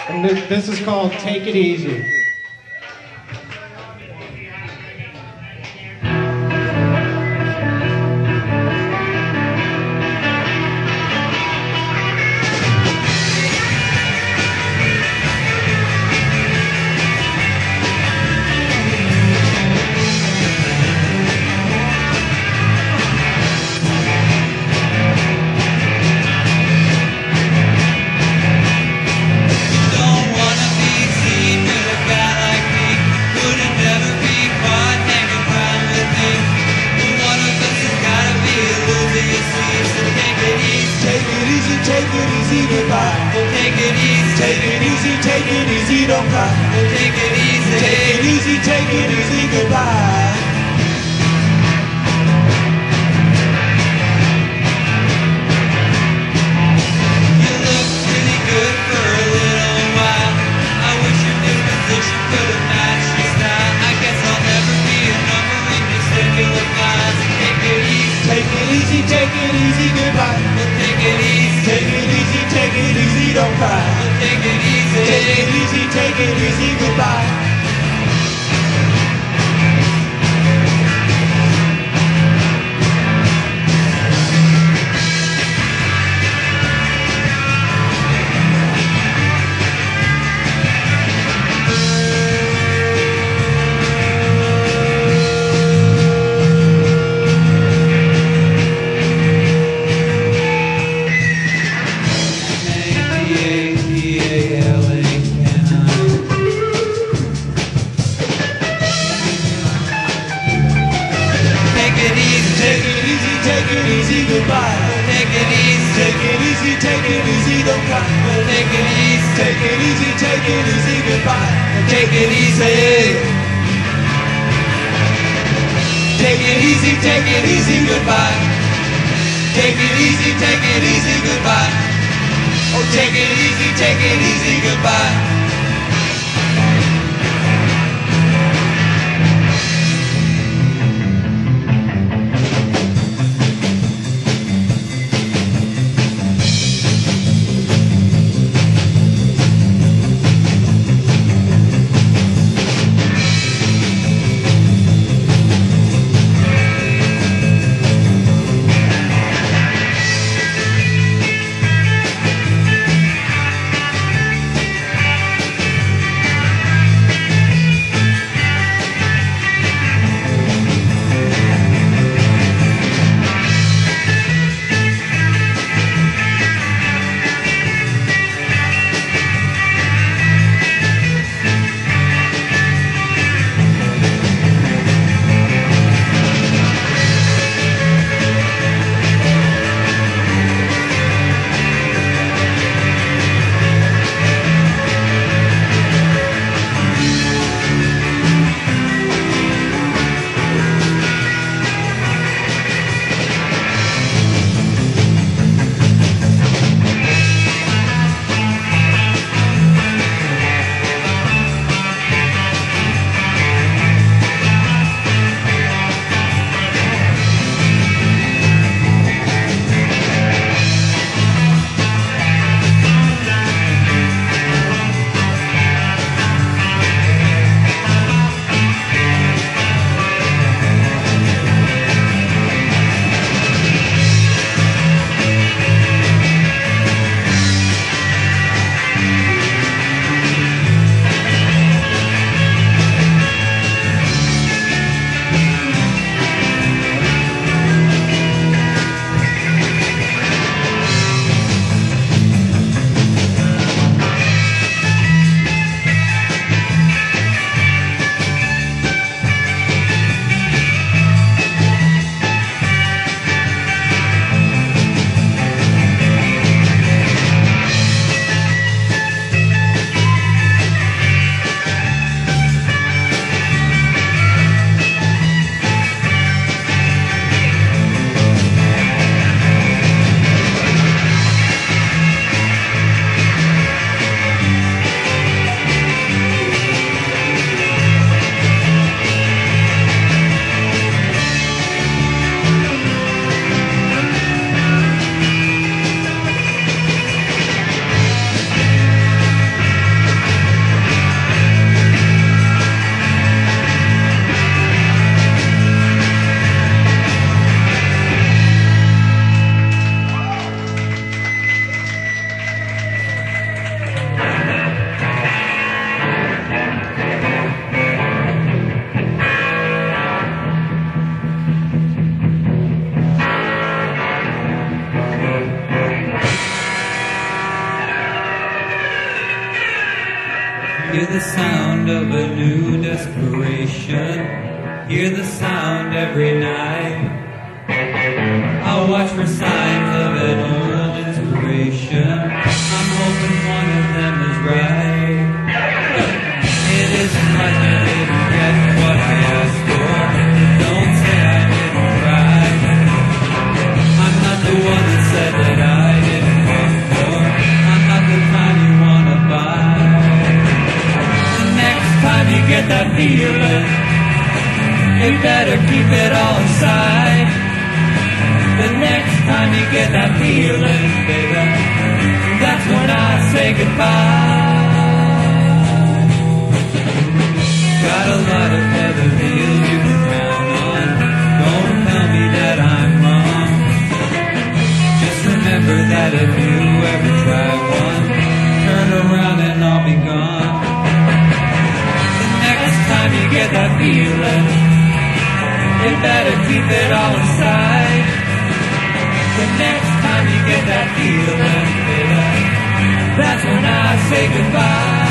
And this is called Take It Easy. Don't cry. Take it easy. Take it easy, take it easy, goodbye. You look really good for a little while. I wish your new position could have matched your style. I guess I'll never be a number in your circular files. Take it easy. Take it easy, take it easy, goodbye. Take it easy. Take it easy, take it easy, don't cry. Take it easy. Take it easy, take it easy, goodbye. Goodbye. Take it easy, take it easy, take it easy, don't cry. Take it easy, take it easy, take it easy, goodbye. Take it easy. Take it easy, take it easy, goodbye. Take it easy, take it easy, goodbye. Oh, take it easy, goodbye. Hear the sound of a new desperation. Hear the sound every night. I'll watch for signs of an old inspiration. I'm hoping one of them is right. It isn't like I didn't get what I asked for. Don't say I didn't try. I'm not the one that said that I didn't want more. I'm not the kind you wanna buy. The next time you get that feeling, you better keep it all inside. The next time you get that feeling, baby, that's when I say goodbye. Got a lot of other deals you can count on. Don't tell me that I'm wrong. Just remember that if you ever try one, turn around and I'll be gone. The next time you get that feeling, you better keep it all inside. The next time you get that feeling, baby, that's when I say goodbye.